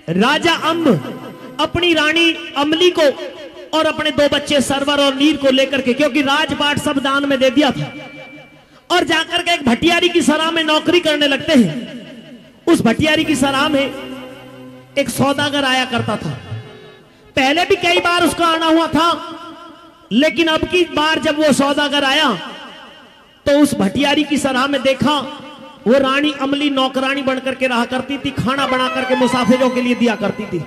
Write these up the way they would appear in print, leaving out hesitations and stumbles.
राजा अम्ब अपनी रानी अमली को और अपने 2 बच्चे सरवर और नीर को लेकर के, क्योंकि राजपाट सब दान में दे दिया था, और जाकर के एक भटियारी की सराह में नौकरी करने लगते हैं। उस भटियारी की सराह में एक सौदागर आया करता था। पहले भी कई बार उसका आना हुआ था, लेकिन अब की बार जब वो सौदागर आया तो उस भटियारी की सराह में देखा वो रानी अमली नौकरानी बनकर के रहा करती थी, खाना बना करके मुसाफिरों के लिए दिया करती थी।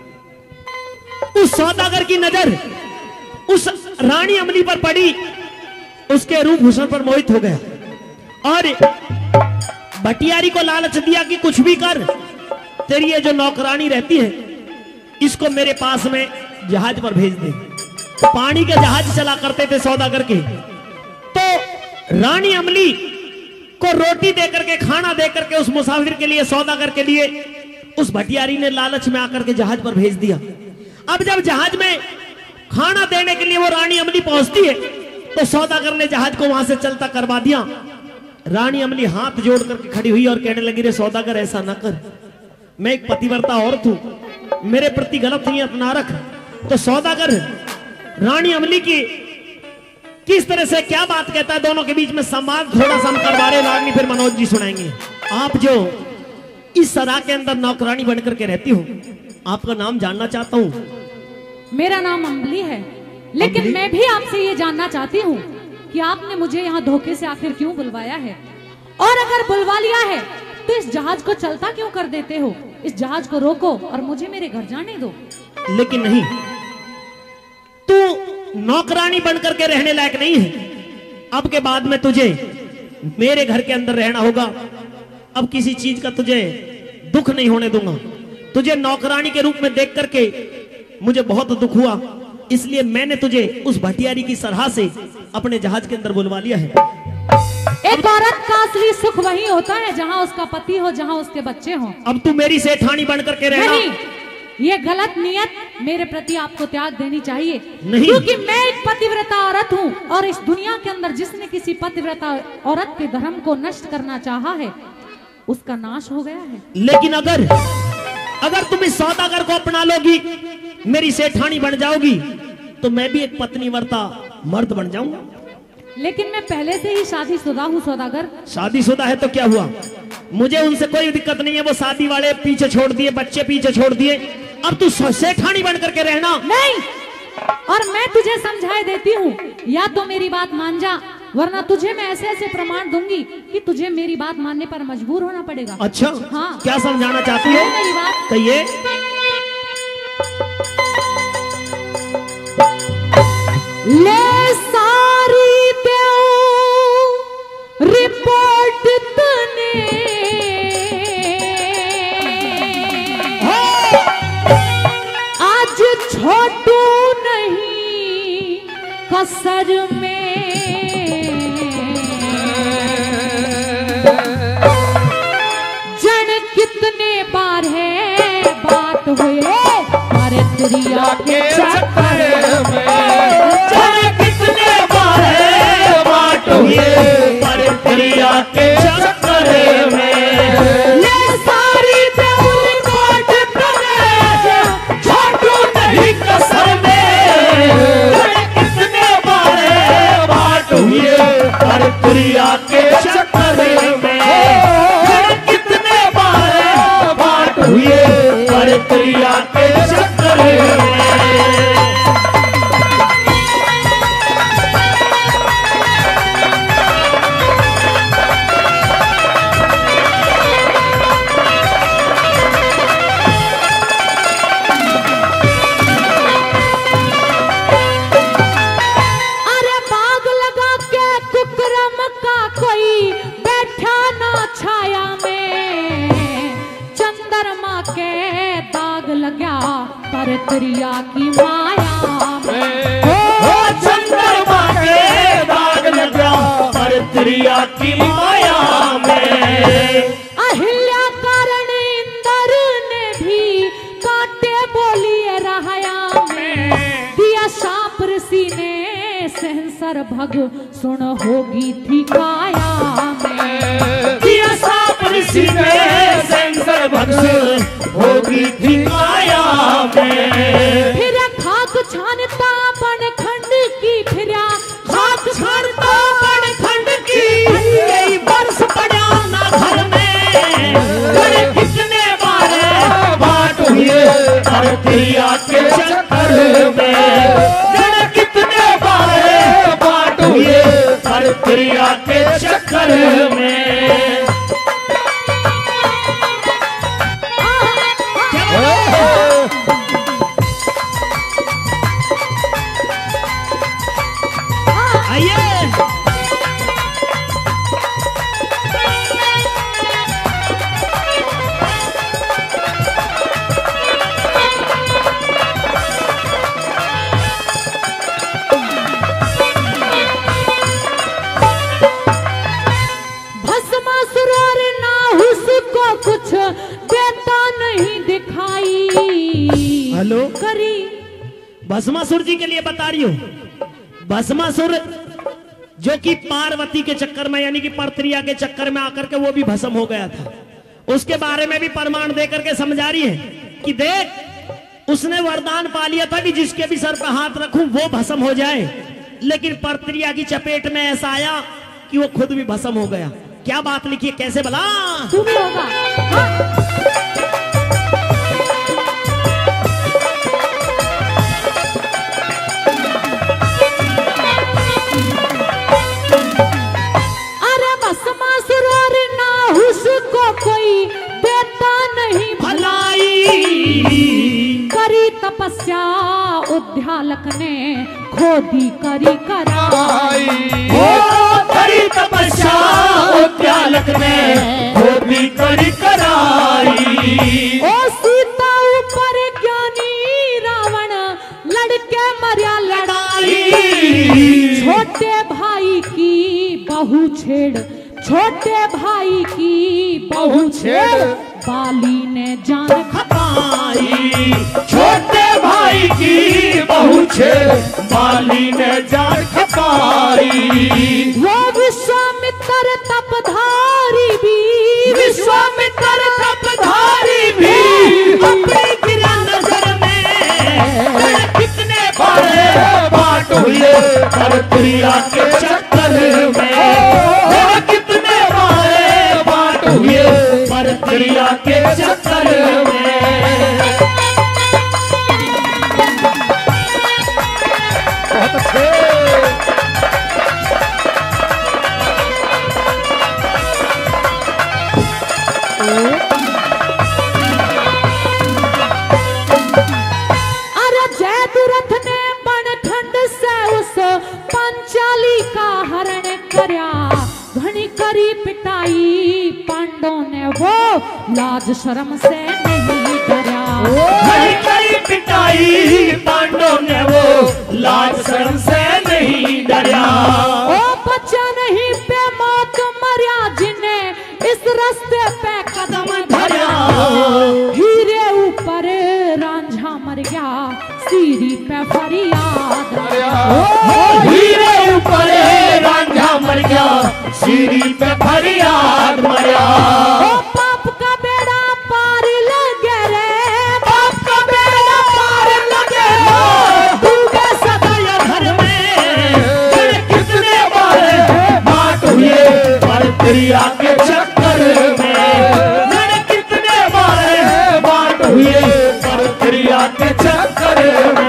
उस सौदागर की नजर उस रानी अमली पर पड़ी, उसके रूप हुस्न पर मोहित हो गया और भटियारी को लालच दिया कि कुछ भी कर, तेरी ये जो नौकरानी रहती है इसको मेरे पास में जहाज पर भेज दे। पानी के जहाज चला करते थे सौदागर के, तो रानी अमली को रोटी देकर के, खाना देकर के उस मुसाफिर के लिए, सौदागर के लिए उस भटियारी ने लालच में आकर के जहाज पर भेज दिया। अब जब जहाज में खाना देने के लिए वो रानी अमली पहुंचती है तो सौदागर ने जहाज को वहां से चलता करवा दिया। रानी अमली हाथ जोड़ करके खड़ी हुई और कहने लगी, रे सौदागर ऐसा ना कर, मैं एक पतिव्रता औरत हूं, मेरे प्रति गलत नियत ना रख। तो सौदागर रानी अमली की किस तरह से क्या बात कहता है, दोनों के बीच में संवाद थोड़ा सा हम करवा रहे, रागनी फिर मनोज जी सुनाएंगे। आप जो इस सराह के अंदर नौकरानी बनकर के रहती हो, आपका नाम जानना चाहता हूं। मेरा नाम अम्बली है, लेकिन मैं भी आपसे ये जानना चाहती हूँ कि आपने मुझे यहाँ धोखे से आखिर क्यों बुलवाया है, और अगर बुलवा लिया है तो इस जहाज को चलता क्यों कर देते हो? इस जहाज को रोको और मुझे मेरे घर जाने दो। लेकिन नहीं, तू नौकरानी बनकर के रहने लायक नहीं है। अब के बाद में तुझे मेरे घर के अंदर रहना होगा। अब किसी चीज का तुझे दुख नहीं होने दूंगा। तुझे नौकरानी के रूप में देख करके मुझे बहुत दुख हुआ, इसलिए मैंने तुझे उस भटियारी की सराह से अपने जहाज के अंदर बुलवा लिया है। एक औरत का असली सुख वही होता है जहाँ उसका पति हो, जहाँ उसके बच्चे हो। अब तू मेरी सेठानी बनकर के रहना। नहीं, ये गलत नियत मेरे प्रति आपको त्याग देनी चाहिए। नहीं, क्योंकि मैं एक पतिव्रता औरत हूँ और इस दुनिया के अंदर जिसने किसी पतिव्रता औरत के धर्म को नष्ट करना चाहा है उसका नाश हो गया है। लेकिन अगर तुम इस सौदागर को अपना लोगी, मेरी सेठानी बन जाओगी, तो मैं भी एक पत्नीव्रता मर्द बन जाऊंगा। लेकिन मैं पहले से ही शादीशुदा हूँ सौदागर। शादीशुदा है तो क्या हुआ, मुझे उनसे कोई दिक्कत नहीं है। वो शादी वाले पीछे छोड़ दिए, बच्चे पीछे छोड़ दिए, अब तू सेठानी बन करके रहना। नहीं, और मैं तुझे समझाए देती हूँ, या तो मेरी बात मान जा, वरना तुझे मैं ऐसे ऐसे प्रमाण दूंगी कि तुझे मेरी बात मानने पर मजबूर होना पड़ेगा। अच्छा, हाँ, क्या समझाना चाहती है मेरी बात? कहिए। ले सारी देओ रिपोर्ट तने, आज छोटू नहीं कसर में, जन कितने बार है बात हुए अरे त्रिया के चक्कर में, कितने बार है बात हुई पर प्रिया के चक्कर में। ले सारी देउरी कोट करे छोटू नहीं कसर में, कितने बार है बात हुई पर प्रिया के चक्कर में, कितने बार है बात हुई पर प्रिया के चक्कर में। त्रिया की माया में, चंद्रमा के दाग लगा पर त्रिया की माया में। अहिल्या कारण इंद्र ने भी काटे बोलिए रहाया में, दिया शाप ऋषि ने सहसर भग सुन होगी थी काया में, दिया शाप ऋषि में सेंसर भक्स होगी थी माया में। फिर खाक छानता बन खंड की, फिर खाक छानता बन खंड की, यही बरस पड़ा ना घर में। बड़े कितने बारे बात हुए परत्रिया के चक्कर में। बड़े कितने बारे बात हुए परत्रिया के चक्कर में। कुछ देता नहीं दिखाई हेलो करी। भस्मासुर जी के लिए बता रही हूँ। भस्मासुर जो कि पार्वती के चक्कर में यानी कि परत्रिया के चक्कर में आकर के वो भी भस्म हो गया था, उसके बारे में भी प्रमाण देकर के समझा रही है कि देख उसने वरदान पा लिया था कि जिसके भी सर पे हाथ रखूं वो भस्म हो जाए, लेकिन परत्रिया की चपेट में ऐसा आया कि वो खुद भी भस्म हो गया। क्या बात लिखी है, कैसे भला तू भी होगा। हाँ। अरे भस्मासुर और नाहुस को कोई देता नहीं भलाई, करी तपस्या उद्यालक ने खोदी करी कराई। करी तपस्या उद्यालक ने खोदी करी कराई। ओ सीता ऊपर ज्ञानी रावण लड़के मरिया लड़ाई। छोटे भाई की बहू छेड़, छोटे भाई की बहू छेड़, बाली ने जान खपाई। छोटे भाई की बहू छेड़, बाली ने जान खपाई। वो विश्वामित्र तपधारी भी, विश्वामित्र तपधारी भी अपनी गिरा नजर में कितने बड़े बात हुए परत्रिया के चक्कर में। कितने बड़े बात हुए परत्रिया के चक्कर में। बहुत अच्छे। अरे जयद्रथ ने बनखंड से उस पंचाली का हरण करया, घनी करी पिटाई पांडवों ने वो लाज शर्म से नहीं डरा। घनी करी पिटाई पांडवों ने वो लाज शर्म से नहीं डरा। ओ बच्चा नहीं पे मौत मरिया जिन्हें इस रास्ते पे कदम धरा। हीरे ऊपर रांझा मर गया, सीरी पे फरियाद। हीरे ऊपर रांझा मर गया, सीरी पे फरियाद मरा। ओ पाप का बेड़ा पार लगे रे, पाप का बेड़ा पार लगे डूबे सदा घर में। कितने बार बात हुए परत्रिया के चक्कर में। कितने बार बात हुए परत्रिया के चक्कर में।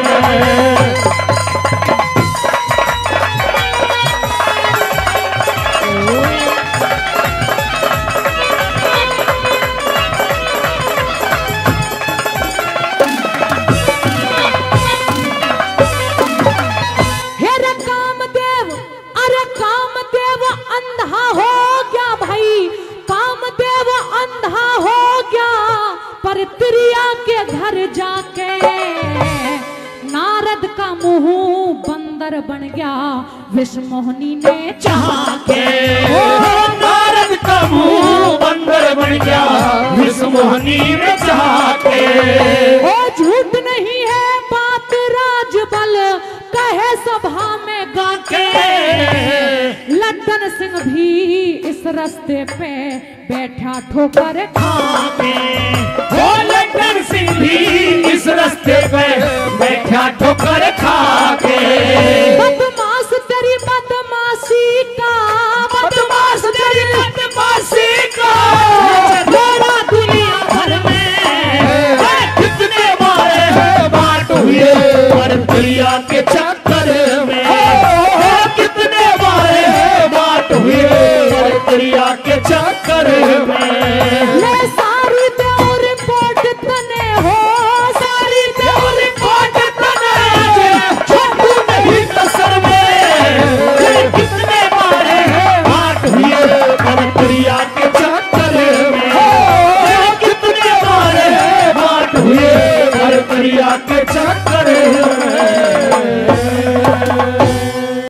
हेरे कामदेव, अरे कामदेव अंधा हो गया भाई, कामदेव अंधा हो गया। परत्रिया के घर जाके नारद का मुंह बंदर बन गया, विषमोहनी ने चाह के। नारद का मुंह बंदर बन गया, विषमोहनी में चाह के। ओ झूठ नहीं है बात राजबल कहे सभा में गाके, लड्डन लल्लन सिंह भी इस रास्ते पे बैठा ठोकर खाके ओ लल्लन सिंह भी इस रास्ते पे बैठा ठोकर खाके। बदमाश तेरी बदमाशी का, बदमाश तेरी बदमाशी का लोड़ा दुनिया भर में कितने मारे हैं बाट हुए पर दरिया के चक्कर में। कितने मारे हैं बाट हुए पर दरिया के चक्कर में। ले सारी देव रिपोर्ट तने हो, सारी देव रिपोर्ट तने छोटू नहीं कसर में। कितने मारे हैं बाट हुए पर दरिया के चक्कर में। कितने मारे हैं बाट हुए पर दरिया के चक्कर